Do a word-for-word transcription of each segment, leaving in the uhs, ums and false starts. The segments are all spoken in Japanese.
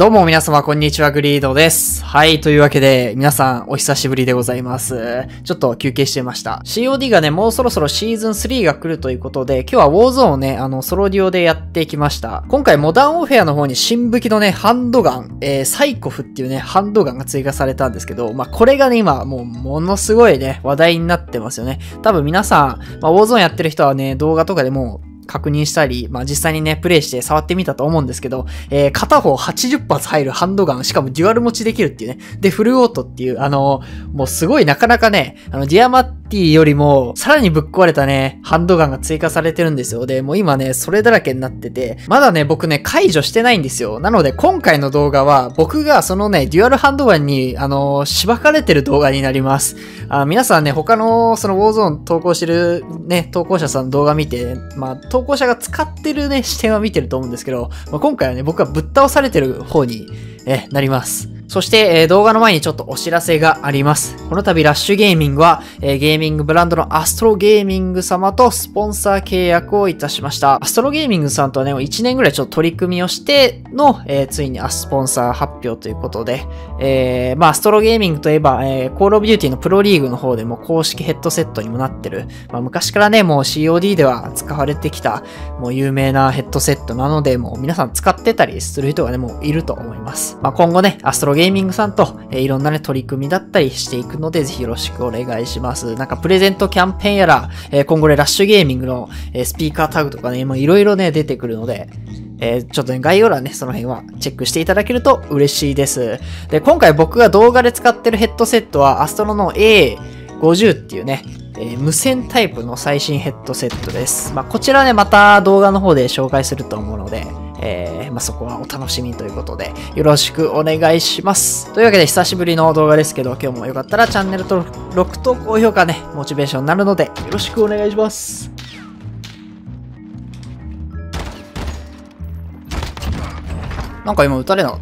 どうも皆様こんにちは、グリードです。はい、というわけで皆さんお久しぶりでございます。ちょっと休憩してました。シーオーディー がね、もうそろそろシーズンスリーが来るということで、今日はウォーゾーンをね、あの、ソロデュオでやってきました。今回モダンオフェアの方に新武器のね、ハンドガン、えー、サイコフっていうね、ハンドガンが追加されたんですけど、まあ、これがね、今もうものすごいね、話題になってますよね。多分皆さん、まあ、ウォーゾーンやってる人はね、動画とかでもう、確認したり、まあ、実際にね、プレイして触ってみたと思うんですけど、えー、片方はちじゅっぱつ入るハンドガン、しかもデュアル持ちできるっていうね。で、フルオートっていう、あのー、もうすごいなかなかね、あの、ディアマッティよりも、さらにぶっ壊れたね、ハンドガンが追加されてるんですよ。で、もう今ね、それだらけになってて、まだね、僕ね、解除してないんですよ。なので、今回の動画は、僕がそのね、デュアルハンドガンに、あのー、しばかれてる動画になります。あ、皆さんね、他の、その、ウォーゾーン投稿してるね、投稿者さんの動画見て、まあ、投稿者が使ってるね、視点は見てると思うんですけど、まあ、今回はね、僕はぶっ倒されてる方に、え、なります。そして、えー、動画の前にちょっとお知らせがあります。この度、ラッシュゲーミングは、えー、ゲーミングブランドのアストロゲーミング様とスポンサー契約をいたしました。アストロゲーミングさんとはね、いちねんぐらいちょっと取り組みをしての、えー、ついにスポンサー発表ということで、えー、まあ、アストロゲーミングといえば、えー、コールオブデューティのプロリーグの方でも公式ヘッドセットにもなってる、まあ、昔からね、もう シーオーディー では使われてきた、もう有名なヘッドセットなので、もう皆さん使ってたりする人がね、もういると思います。まあ、今後ね、アストロゲーミングさんと、えー、いろんなね、取り組みだったりしていくので、ぜひよろしくお願いします。なんか、プレゼントキャンペーンやら、えー、今後ね、ラッシュゲーミングの、えー、スピーカータグとかね、もういろいろね、出てくるので、えー、ちょっとね、概要欄ね、その辺はチェックしていただけると嬉しいです。で、今回僕が動画で使ってるヘッドセットは、アストロの エーごじゅう っていうね、えー、無線タイプの最新ヘッドセットです。まあ、こちらね、また動画の方で紹介すると思うので、えー、まあ、そこはお楽しみということで、よろしくお願いします。というわけで、久しぶりの動画ですけど、今日もよかったらチャンネル登録と高評価ね、モチベーションになるので、よろしくお願いします。なんか今撃たれなかった？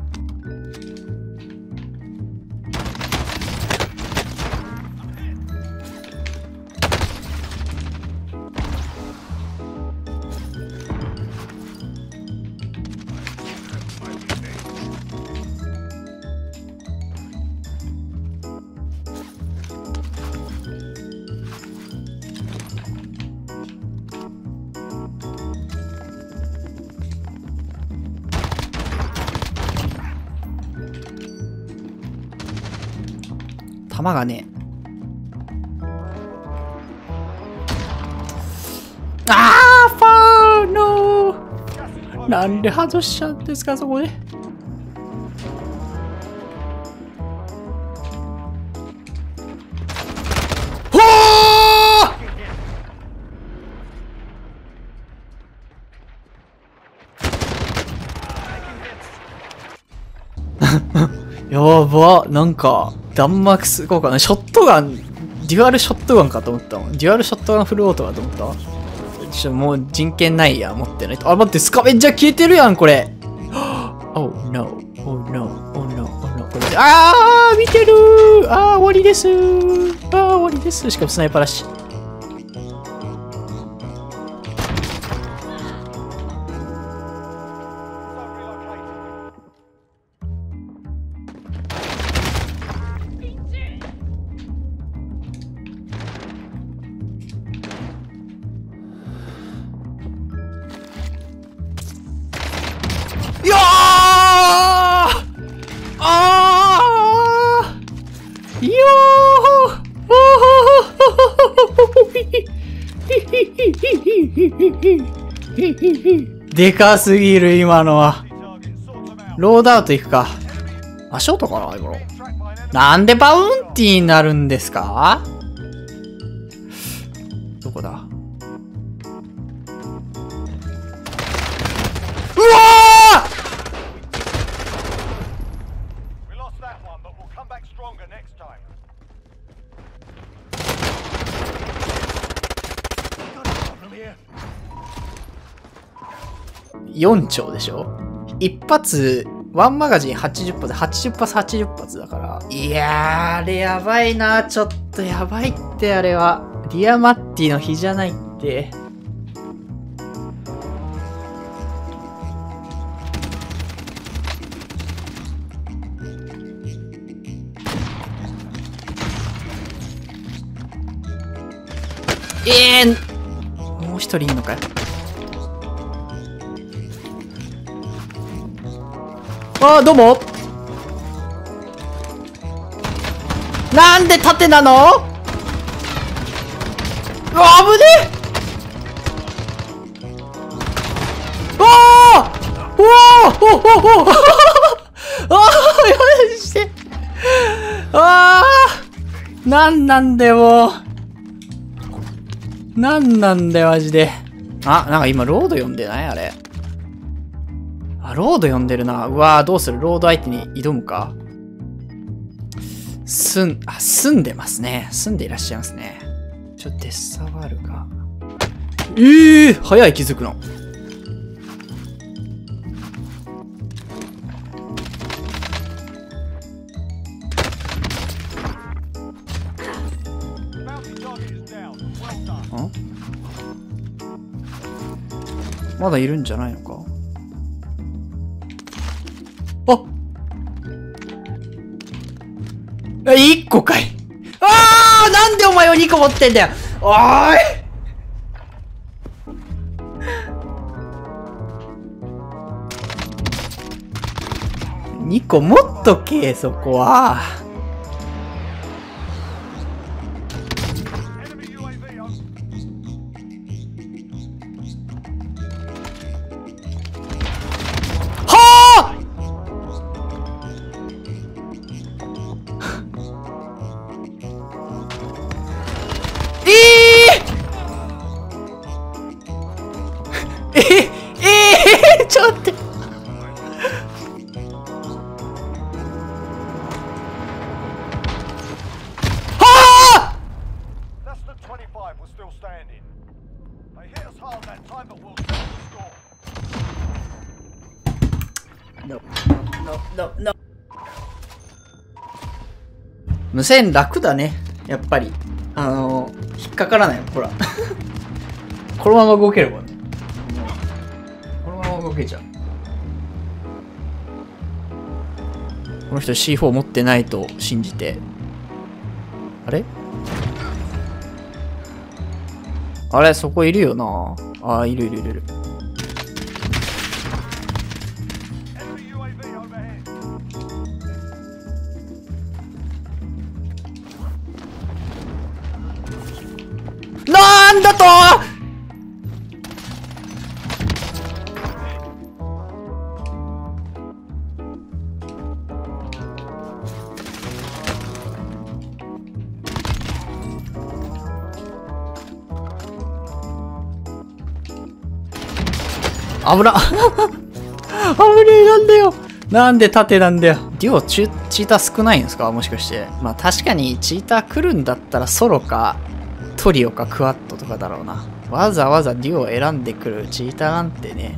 弾がね。あー、ファーノー。なんで外しちゃうんですか、そこで。ほーやば、なんか、弾幕すごいかな。ショットガン、デュアルショットガンかと思ったもん。デュアルショットガンフルオートかと思った。ちょ、もう人権ないや、持ってないと。あ、待って、スカベンジャー消えてるやん、これ。Oh no, oh no, oh no, oh no. これあー、見てるー。あー、終わりですー。あー、終わりです。しかもスナイパーだし。よーあーよーでかすぎる、今のは。ロードアウト行くか。足音かな、今の。なんでバウンティーになるんですか？どこだ？うわよん丁でしょ？一発、ワンマガジンはちじゅっぱつ、はちじゅっぱつはちじゅっぱつだから。いやー、あれやばいな。ちょっとやばいって、あれは。ディアマッティの日じゃないって。 ええー、もう一人いんのかよ。ああ、どうも。なんで縦なの？うわ、危ねえ。おおおおおおおああ、マジで。ああ、なんなんだよ、もう。なんなんだよ、マジで。あ、なんか今、ロード読んでないあれ。あ、ロード読んでるな。うわー、どうする？ロード相手に挑むか？すん、あ、住んでますね。住んでいらっしゃいますね。ちょっと出触るか。ええー、早い気づくの。ん？まだいるんじゃないのか？あ！いっこかい。あー！なんでお前はにこ持ってんだよ。おーい！にこ持っとけ、そこは。ちょっと待って。はあ！ No, no, no, no. 無線楽だね。やっぱり。あのー、引っかからないよ。ほら。このまま動けるもんね。このまま動けちゃう。この人 シーフォー 持ってないと信じて。あれあれそこいるよな。ああ、いるいるいるいる。なんだと！危な危ねえ、なんだよ。なんで縦なんだよ。デュオチュチーター少ないんですかもしかして。まあ確かにチーター来るんだったらソロかトリオかクワッドとかだろうな。わざわざデュオを選んでくるチーターなんてね。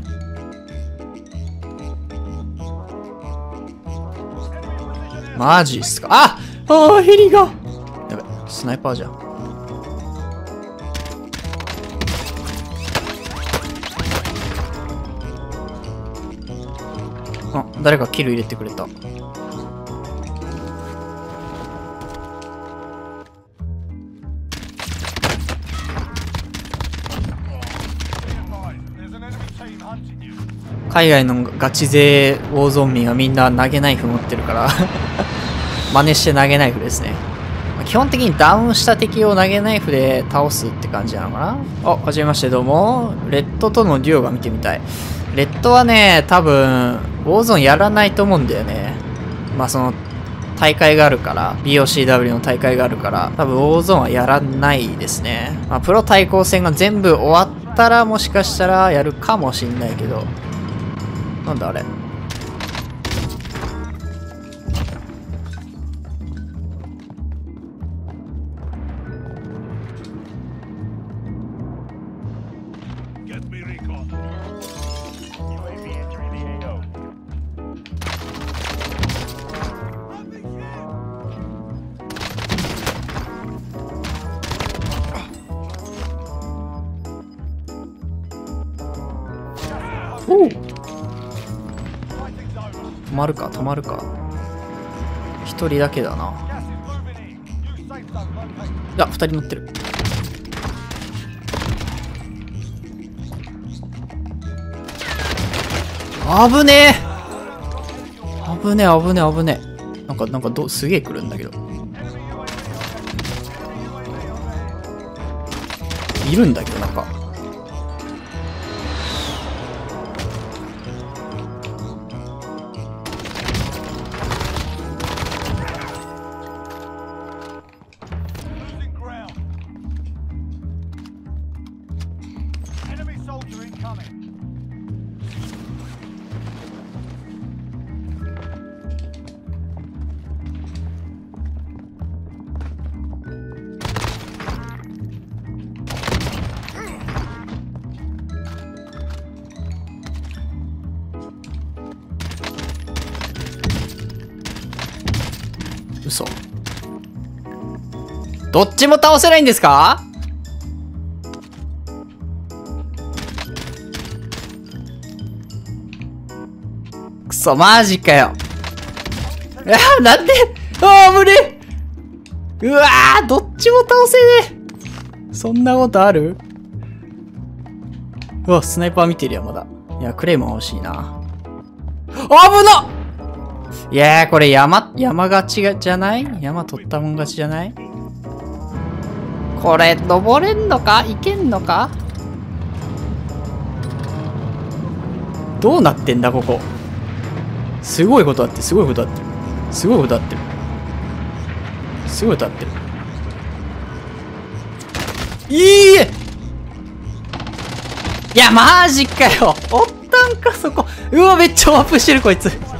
マジっすか。ああー、ヘリが。やべ、スナイパーじゃん。あ、誰かキル入れてくれた。海外のガチ勢ウォーゾン民はみんな投げナイフ持ってるから真似して投げナイフですね。基本的にダウンした敵を投げナイフで倒すって感じなのかな。あ、はじめましてどうも。レッドとのデュオが見てみたい。レッドはね、多分、ウォーゾーンやらないと思うんだよね。まあその、大会があるから、ビーオーシーダブリュー の大会があるから、多分ウォーゾーンはやらないですね。まあプロ対抗戦が全部終わったらもしかしたらやるかもしんないけど。なんだあれ。おう、止まるか止まるか。一人だけだな。いや、二人乗ってる。 危ねえ危ねえ危ねえ危ねえ。なんか、なんかど、すげえ来るんだけど。いるんだけど、なんか。嘘。どっちも倒せないんですか？くそ、マジかよ。あ、なんで、あー、無理。うわー、どっちも倒せねえ。そんなことある？うわ、スナイパー見てるよ、まだ。いや、クレイも欲しいな。危なっ！いやー、これ山、山勝ちが、じゃない？山取ったもん勝ちじゃない？これ、登れんのか？いけんのか？どうなってんだ、ここ。すごいことあってる、すごいことあってる。すごいことあってる。すごいことあってる。いいえ！いや、マジかよ！おったんか、そこ。うわ、めっちゃワープしてる、こいつ。